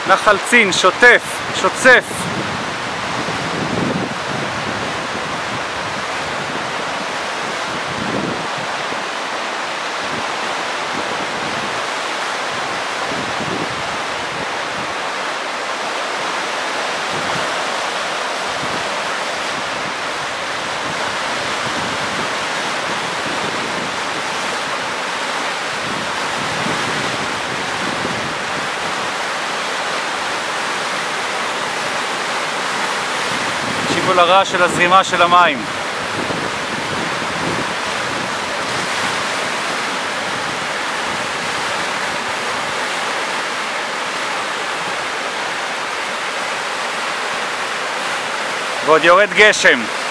נחל צין, שוטף, שוצף. תקשיבו לרעש של הזרימה של המים. ועוד יורד גשם.